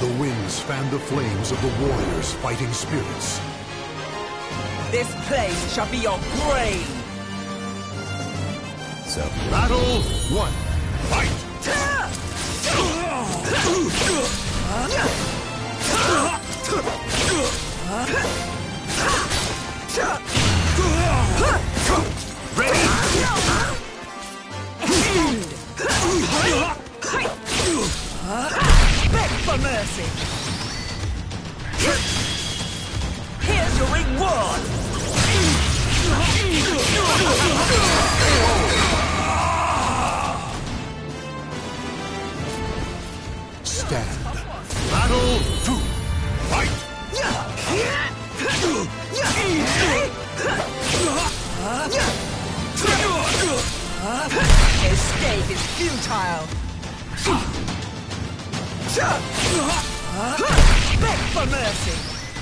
The winds fan the flames of the warriors' fighting spirits. This place shall be your grave! So, battle one. Fight! Ready? Beg for mercy! Here's your reward! Stand. Battle two. Fight! Escape is futile! Beg for mercy!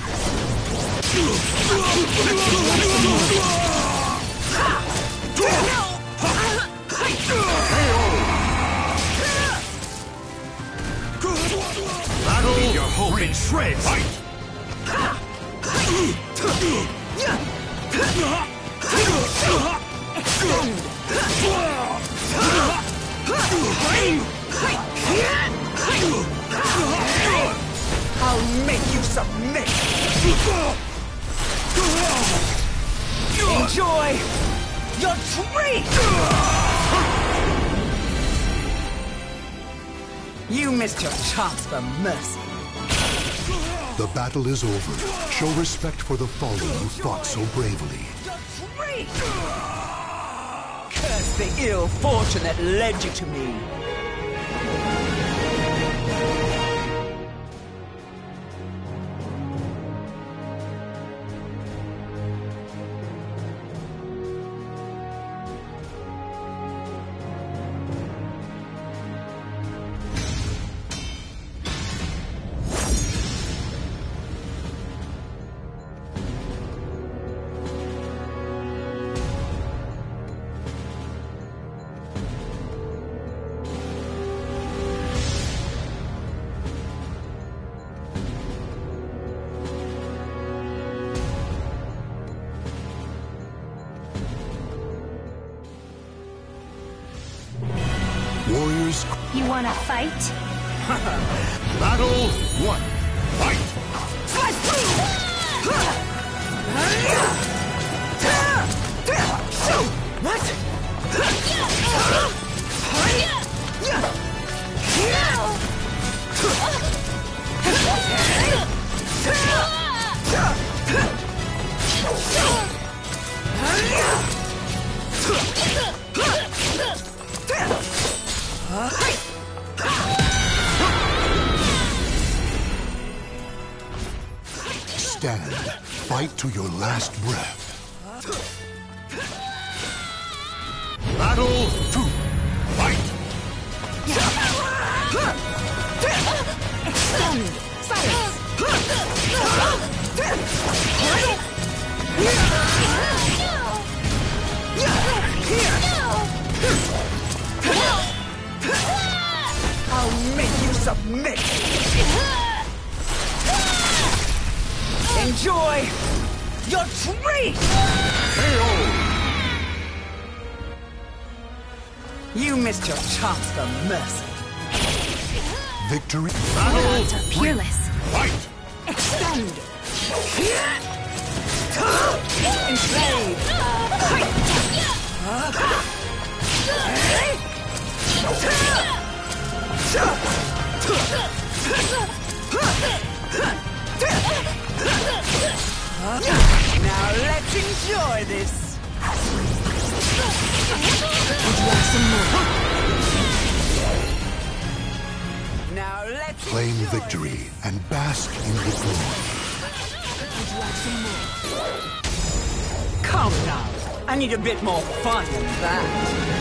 Battle your hope in shreds! Fight! I'll make you submit! Enjoy your treat! You missed your chance for mercy. The battle is over. Show respect for the fallen who fought so bravely. Your treat! Curse the ill fortune that led you to me. Warriors. You wanna fight? Battle one. Fight! Stand. Fight to your last breath. Battle two. Fight! Extend! Silence! I'll make you submit! Enjoy your treat! KO! You missed your chance for mercy. Victory. Your Battle odds are three. peerless. Fight! Extend! Enslave! Now let's enjoy this! Would you like some more? Now let's Claim enjoy victory this. and bask in the glory. Would you like some more? Calm down. I need a bit more fun than that.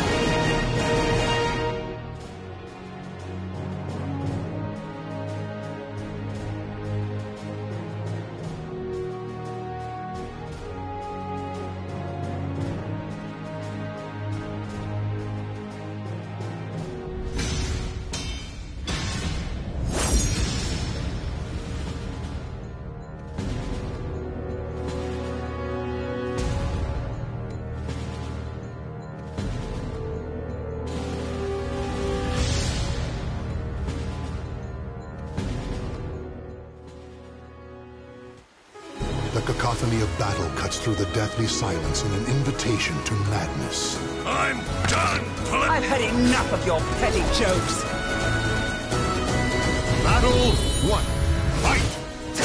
cacophony of battle cuts through the deathly silence in an invitation to madness. I'm done! I've had enough of your petty jokes. Battle 1. Fight!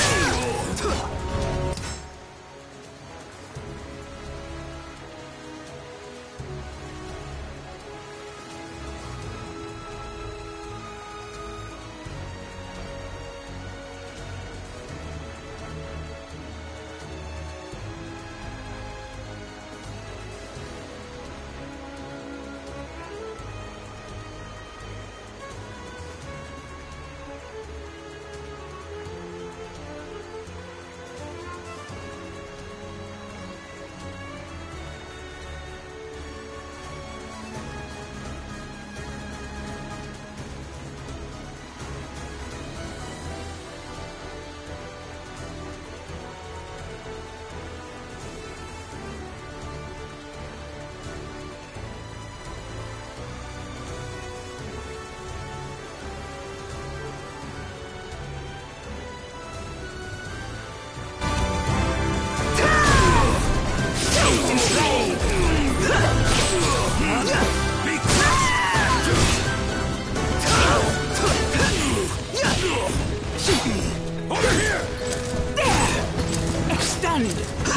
Over here! There! Extend!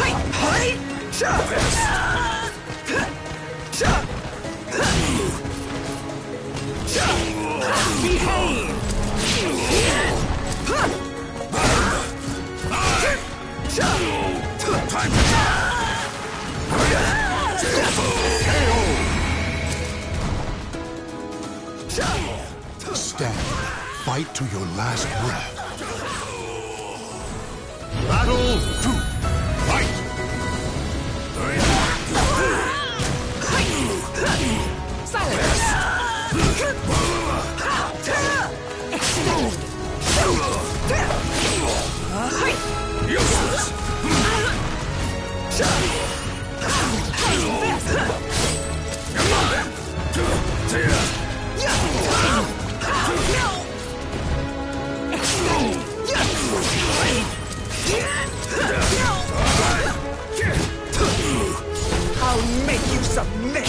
Behave! Time to Stand. Fight to your last breath. Battle 2. Fight! Silence! Extend! Useless! Come I'll make you submit!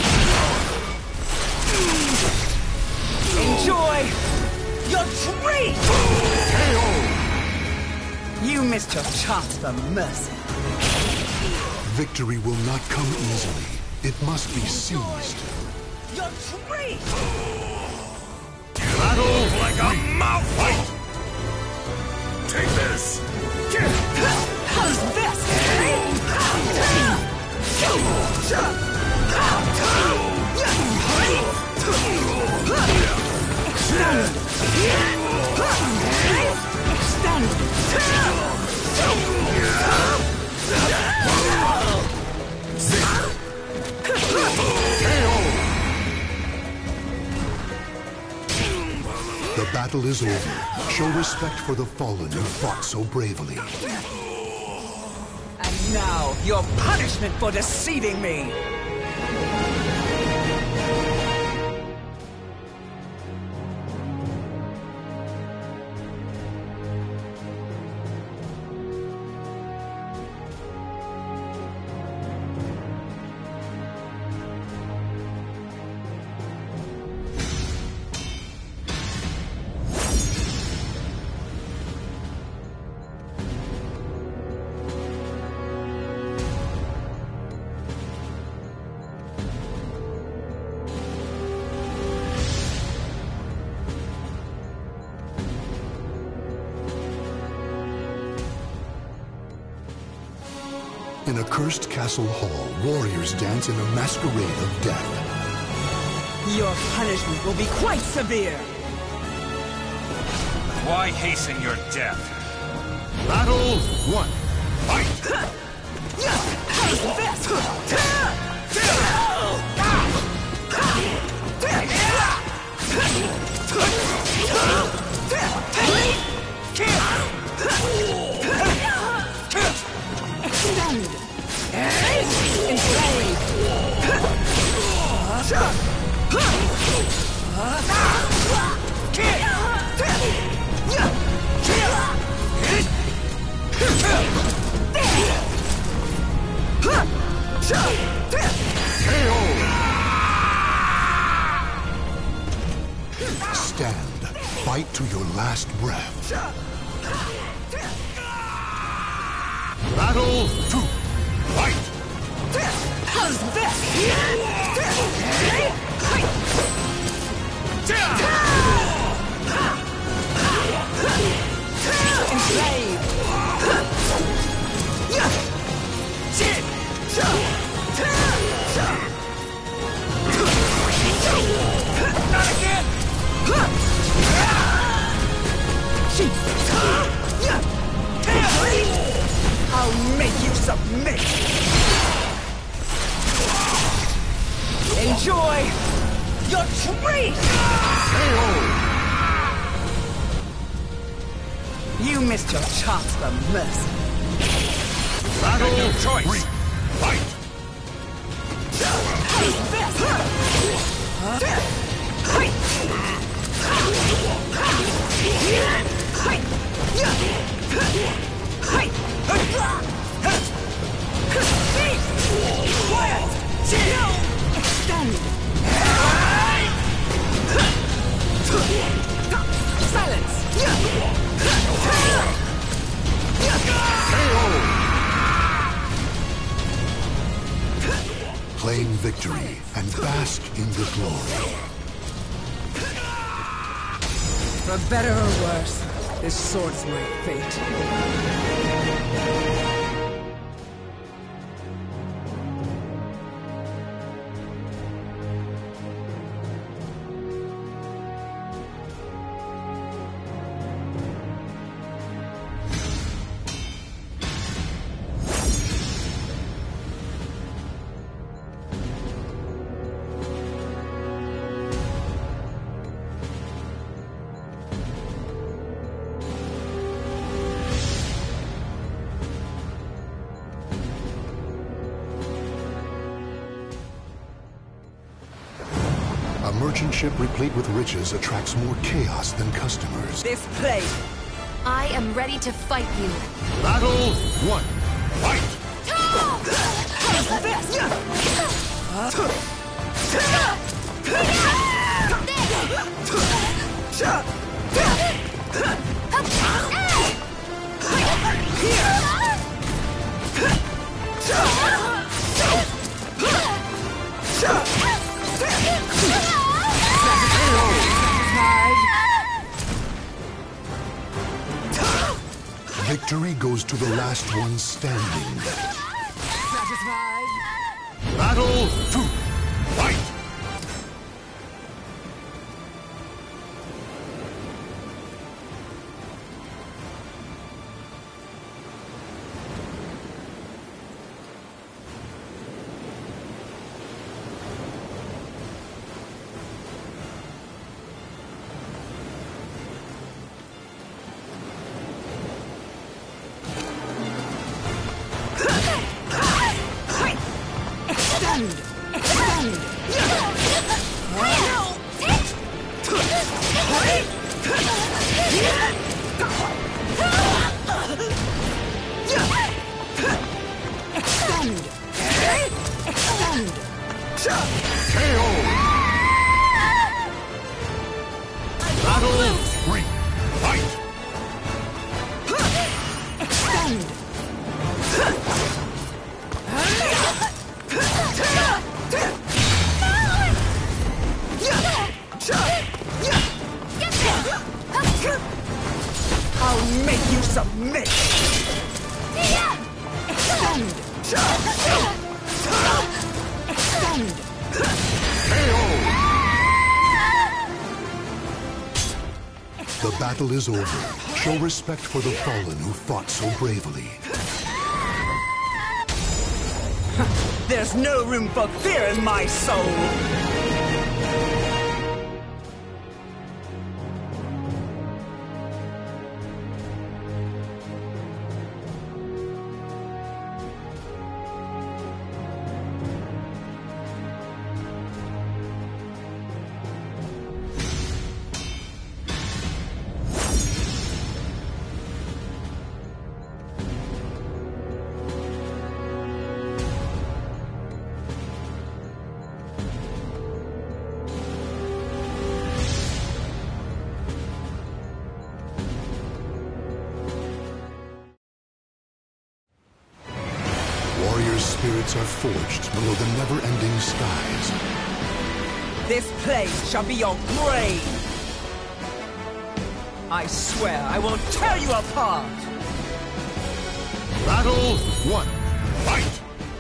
Enjoy your treat! You missed your chance for mercy. Victory will not come easily. It must be seized. Your treat! Battle like a mouth fight! Take this! How's this? Extend! The battle is over. Show respect for the fallen who fought so bravely. And now, your punishment for deceiving me! In a cursed castle hall, warriors dance in a masquerade of death. Your punishment will be quite severe! Why hasten your death? Battle 1. Fight! How's Extend! Enslave! stand. Fight to your last breath. Battle 2. Fight! How's this? Enslaved! Not again! I'll make you submit! Enjoy your treat! You missed your chance for mercy. Battle 3. Fight! Extend! Silence! Claim victory and bask in the glory. For better or worse, this sword's my fate. A merchant ship replete with riches attracts more chaos than customers. This plague! I am ready to fight you. Battle 1. Fight! Victory goes to the last one standing. Satisfied? Battle 2. Fight! Battle 3. Fight! I'll make you submit! Extend! Extend! The battle is over. Show respect for the fallen who fought so bravely. There's no room for fear in my soul! secrets are forged below the never-ending skies. This place shall be your grave! I swear I will tear you apart! Battle 1. Fight!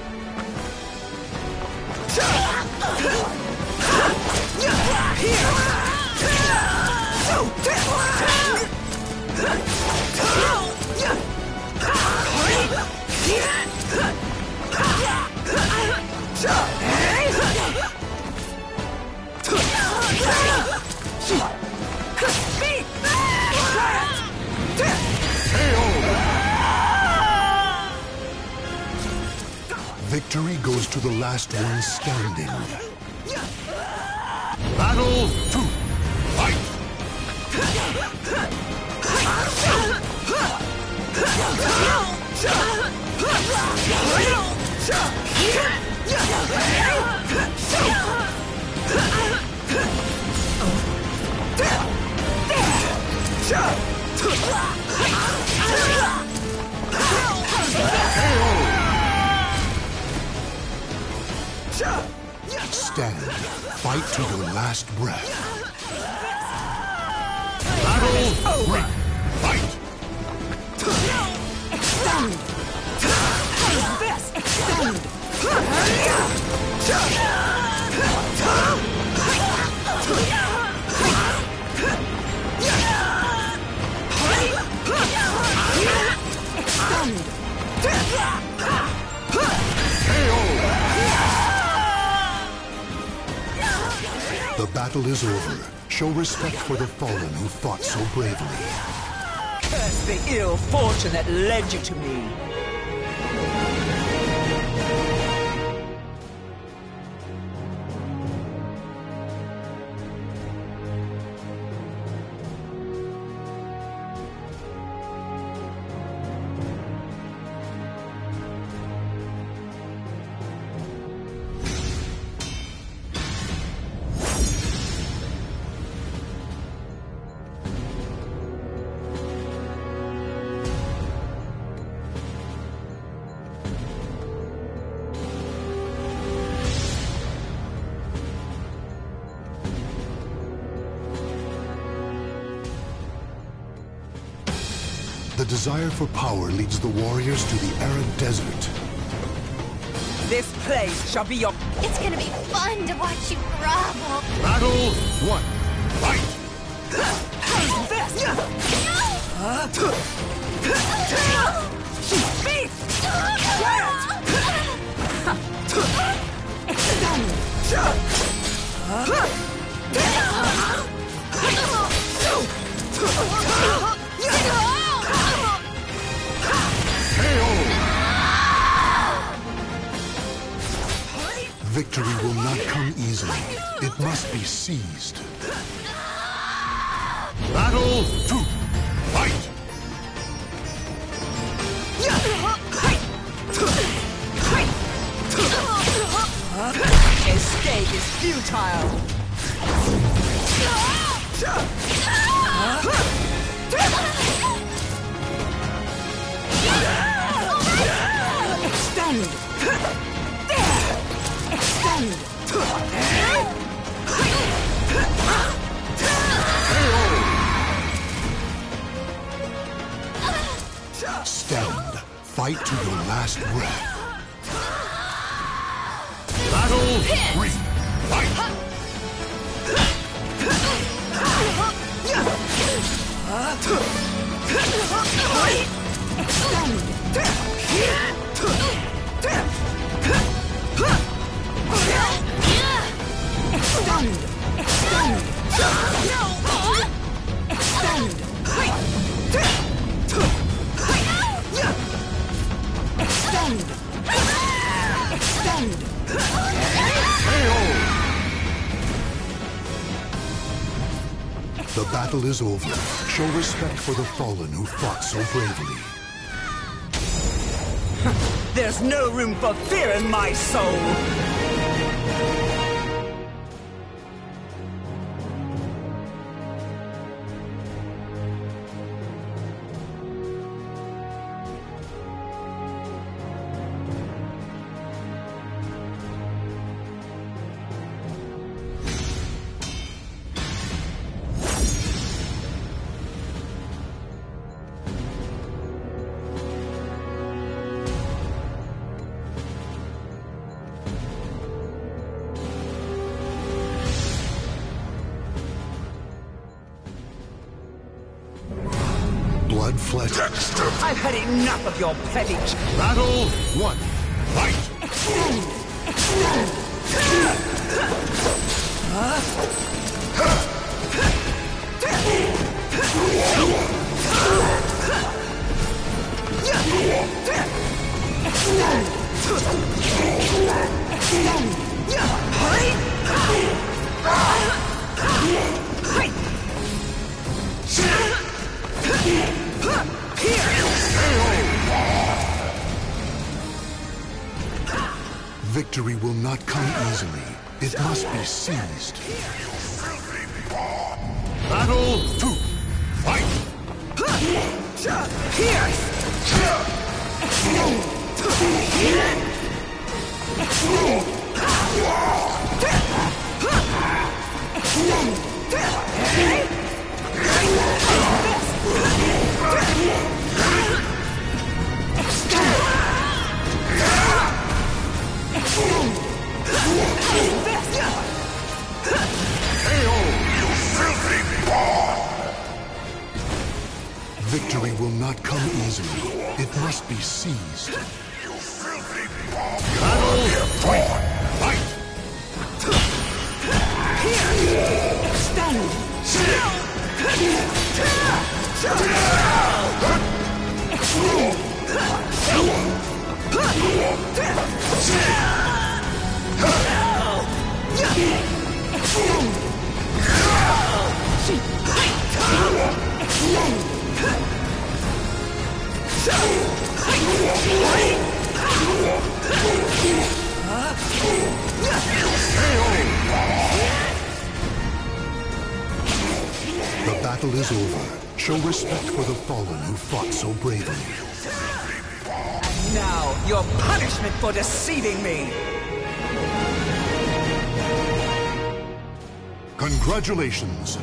Victory goes to the last one standing. Battle 2. Fight! Stand. Fight to your last breath. Battle 3. Fight! Extend! This! Extend! The battle is over. Show respect for the fallen who fought so bravely. Curse the ill fortune that led you to me! The desire for power leads the warriors to the arid desert. This place shall be your... It's gonna be fun to watch you grovel. Battle 1. Fight! Victory will not come easily. It must be seized. Battle 2. Fight! Escape is futile! Extend! Extend! Stand. Fight to your last breath. Battle 3. Fight! The battle is over. Show respect for the fallen who fought so bravely. There's no room for fear in my soul! blood fled. I've had enough of your petty... Battle 1. Fight! Victory will not come easily. It must be seized. Battle 2. Fight! Victory will not come easily. It must be seized. Battle 3. Fight! The battle is over. Show respect for the fallen who fought so bravely. And now, your punishment for deceiving me! Congratulations.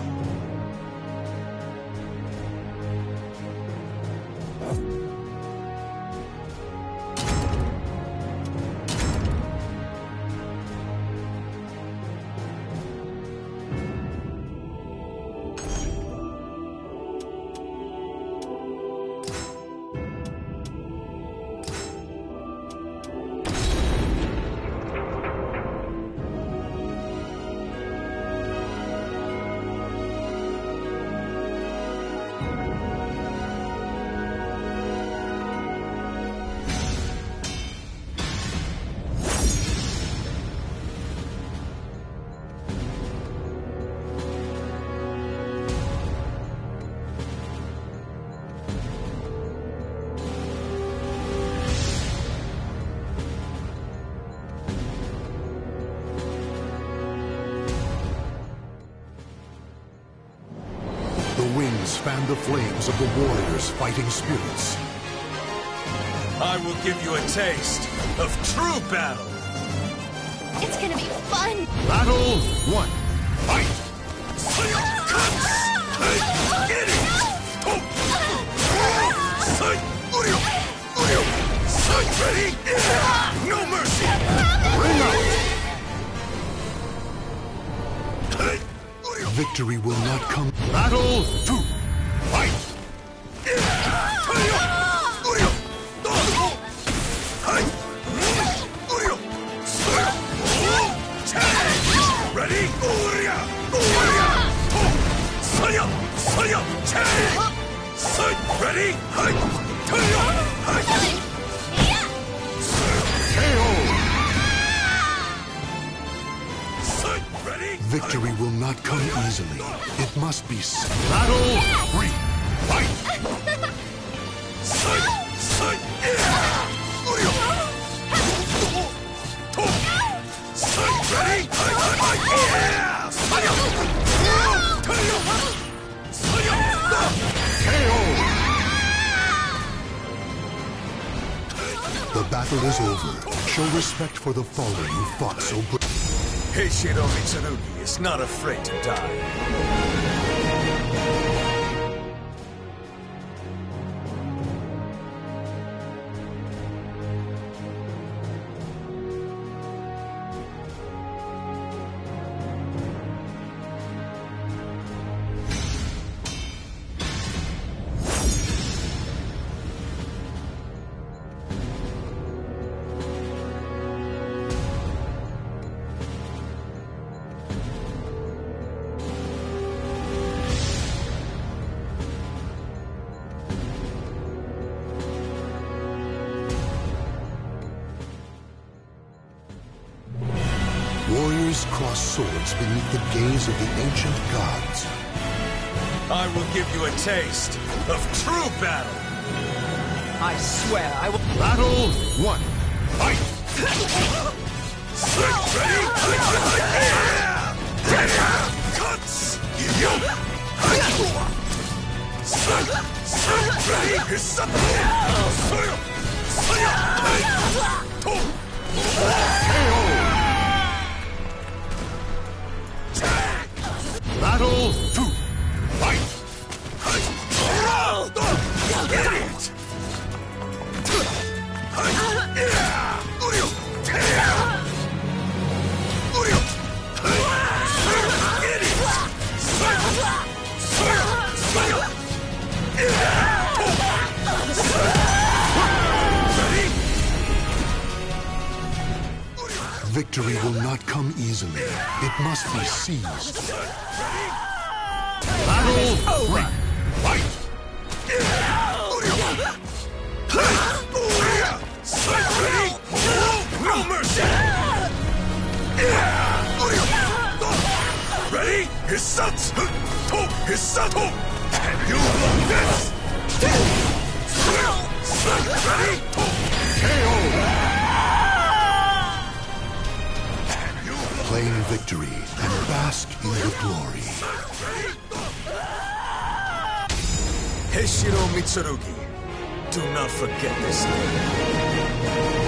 The winds fan the flames of the warriors' fighting spirits. I will give you a taste of true battle. It's gonna be fun. Battle 1. Fight! Ready? No mercy! Bring out! Victory will not come. Battle 2. Fight! Ready? Ready? Victory will not come easily. It must be. Battle 3. Fight! Ready? The battle is over. Show respect for the fallen who fought so bravely. Heishido Mitsurugi is not afraid to die. cross swords beneath the gaze of the ancient gods. I will give you a taste of true battle. I swear I will. Battle 1. Fight! Ready? Cuts! Battle 2. Fight! Idiot! Victory will not come easily. It must be seized. Battle 3. Fight! No mercy! Ready? Hisatsu! Hisato! And you like this! Ready? KO! Claim victory and bask in the glory. Heishiro Mitsurugi, do not forget this name.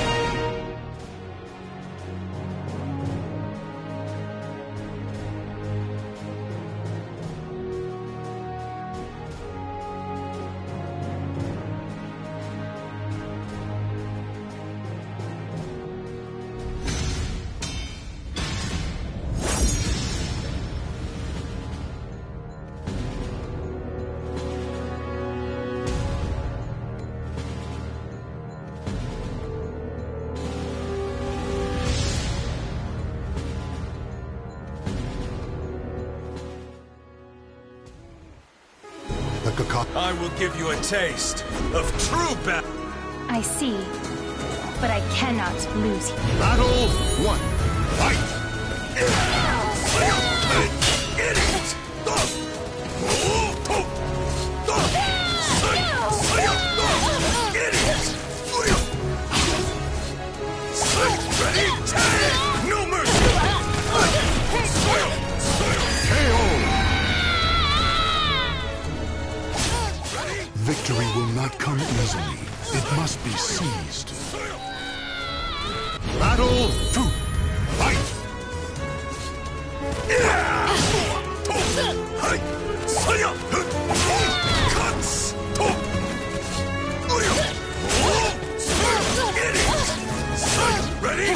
I will give you a taste of true battle. I see, but I cannot lose you. Battle 1. Fight! Idiot! Ready? No mercy! Victory will not come easily. It must be seized. Battle 2. Fight! Cuts! Ready?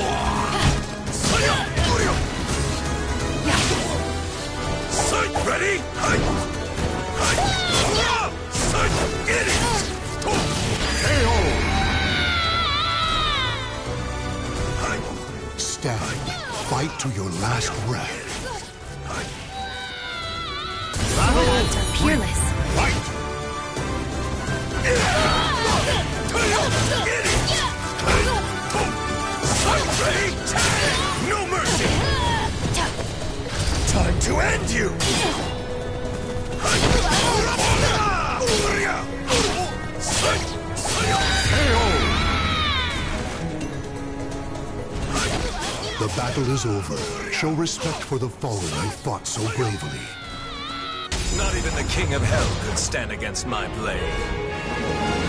Ready? Stand. Fight to your last breath. Gods are peerless. Fight! Ready? No mercy! Time to end you! The battle is over. Show respect for the fallen who fought so bravely. Not even the King of Hell could stand against my blade.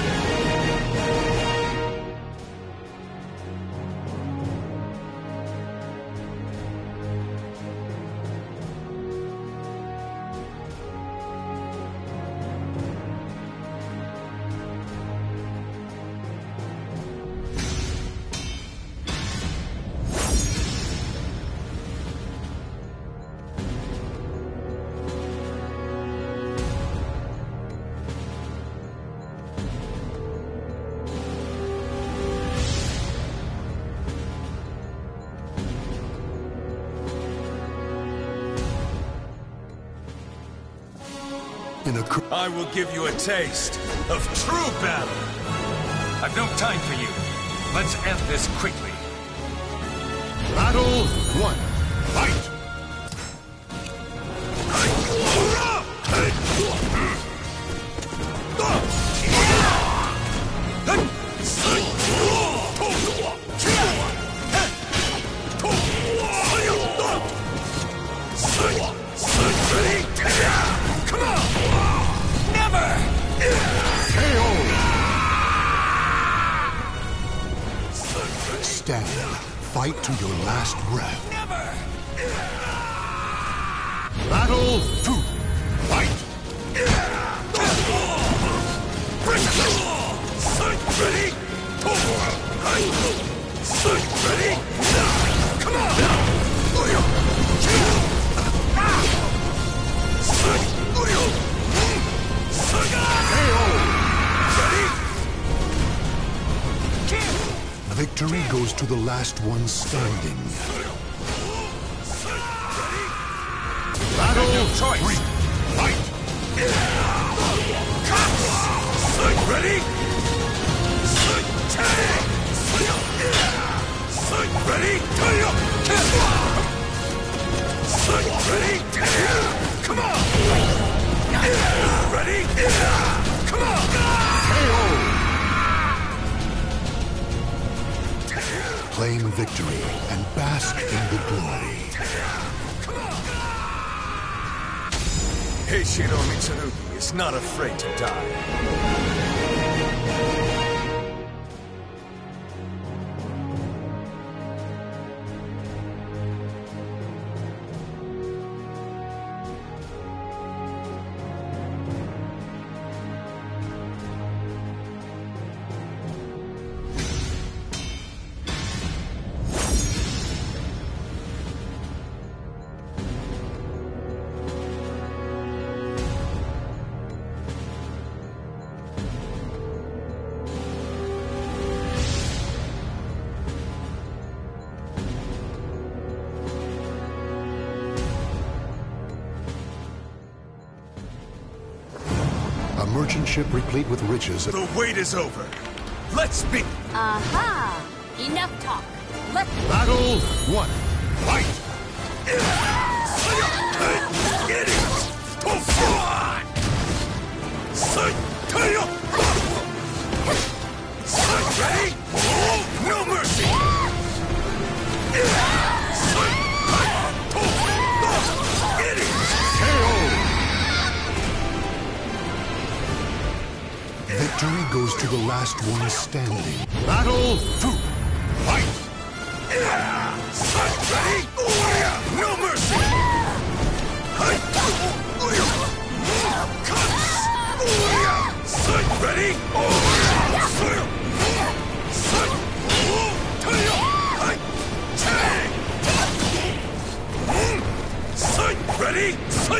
I will give you a taste of true battle. I've no time for you. Let's end this quickly. Battle 1. Fight! Come on! Never! Stand. Fight to your last breath. Never! Battle 2! Fight! Ready? Ready? Come on! Victory goes to the last one standing. Battle 3! Fight! Ready? Ready? Ready? Come on! Ready? Come on! Claim victory and bask in the glory. Heishiro Mitsurugi is not afraid to die. A merchant ship replete with riches. The wait is over. Let's be. Aha! Enough talk. Let's... Battle 1! Fight! Get it! Ready? No mercy! Get it! Victory goes to the last one standing. Battle 2! Fight! Ready? No mercy! Ready? Ready?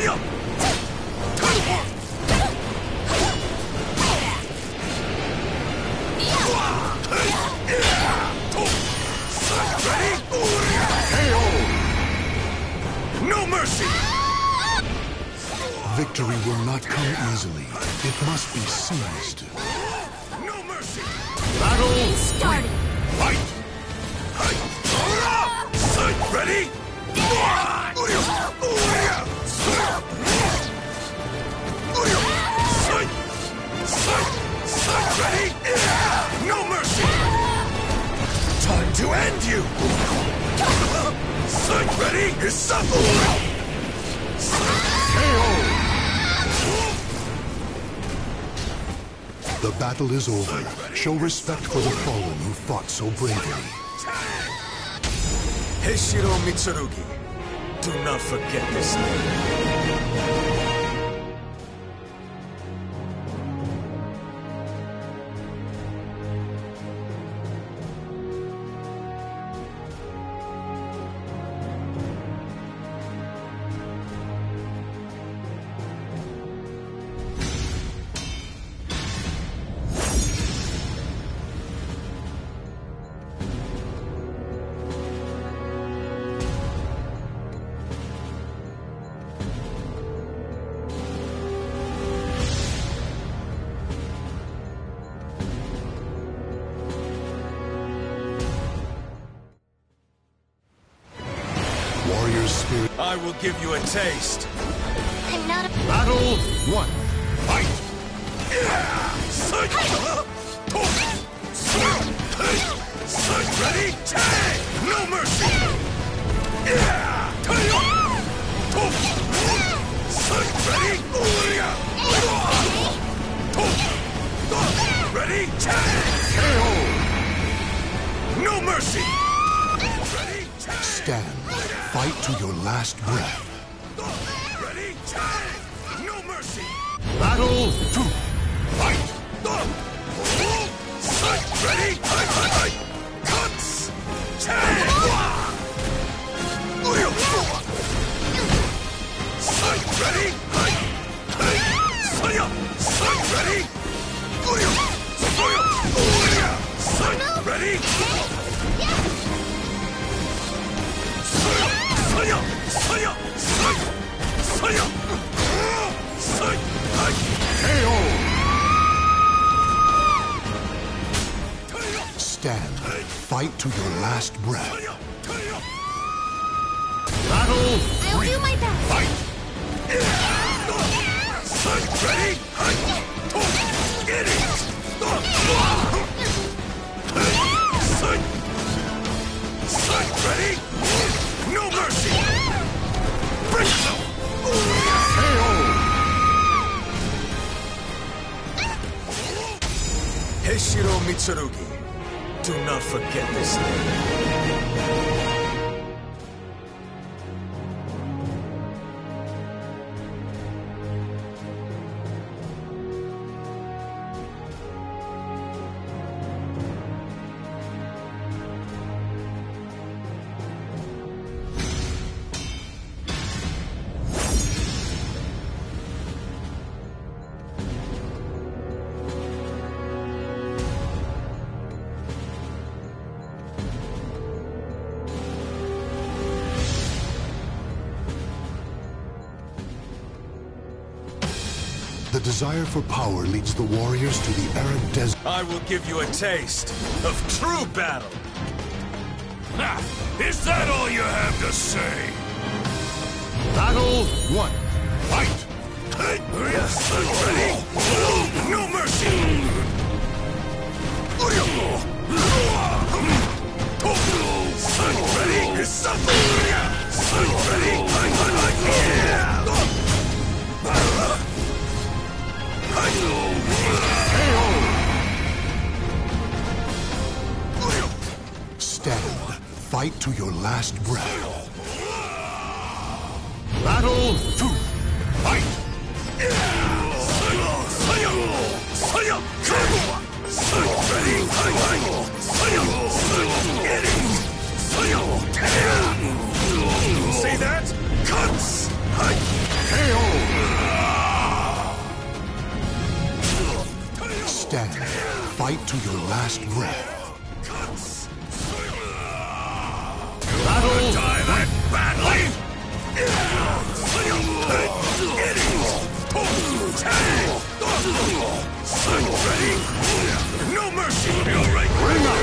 No mercy! Victory will not come easily. It must be seized. No mercy! Battle started. 3! Fight! Ready? Ready? No mercy! Time to end you! Ready? Suffer! The battle is over. Show respect for the fallen who fought so bravely. Heishiro Mitsurugi, do not forget this name. I will give you a taste. I'm not a... Battle 1. Fight! Ready? Tag! No mercy! Ready? Ready? Tag! KO! No mercy! Ready? Tag! Stand. Fight to your last breath. Ready? Tag! No mercy! Battle 2. Fight! Ready? Cuts! Tag! Ready? Ready? Ready? KO! Stand. Fight to your last breath. Battle I'll 3. do my best. Fight! Ready? Get it! Ready? No mercy! Bring it! KO! Heishiro Mitsurugi. Do not forget this name. The desire for power leads the warriors to the arid desert. I will give you a taste of true battle. Ha! Is that all you have to say? Battle 1. Fight! Ready? No mercy! Stand. Fight to your last breath. Battle 2. Fight! See that? Cuts! KO! Stand. Fight to your last breath. Battle Die that badly! Ready? No mercy! All right, Bring up!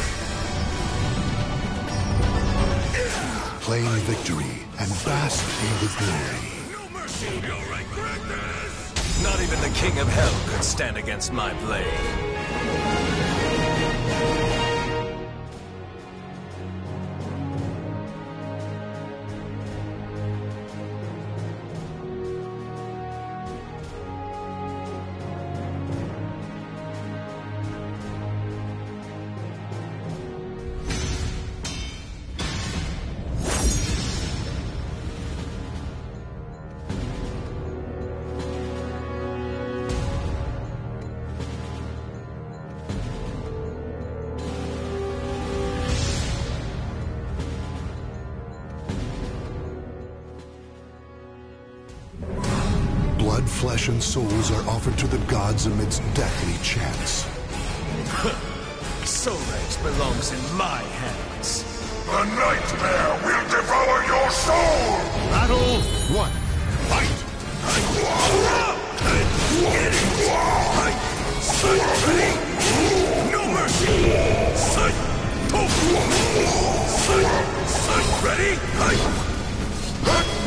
Claim victory and bask in the glory. no mercy! All right, not even the King of Hell could stand against my blade. Blood, flesh, and souls are offered to the gods amidst deathly chants. Soul Edge belongs in my hands. The nightmare will devour your soul! Battle 1. Fight! No mercy! Ready?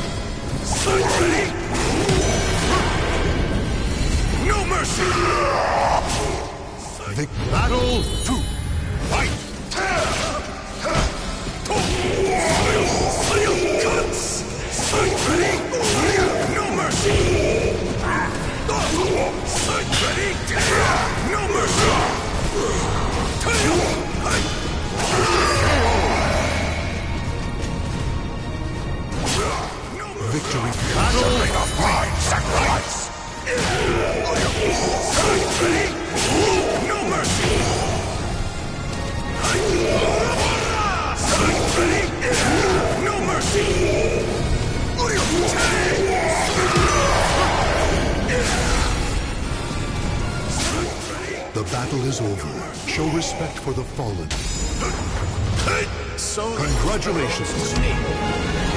Battle 2. Fight! Ready? No mercy! Ready? No mercy! Victory. Battle of mine sacrifice! Ready? No mercy! Ready? No mercy! The battle is over. Show respect for the fallen. So Congratulations.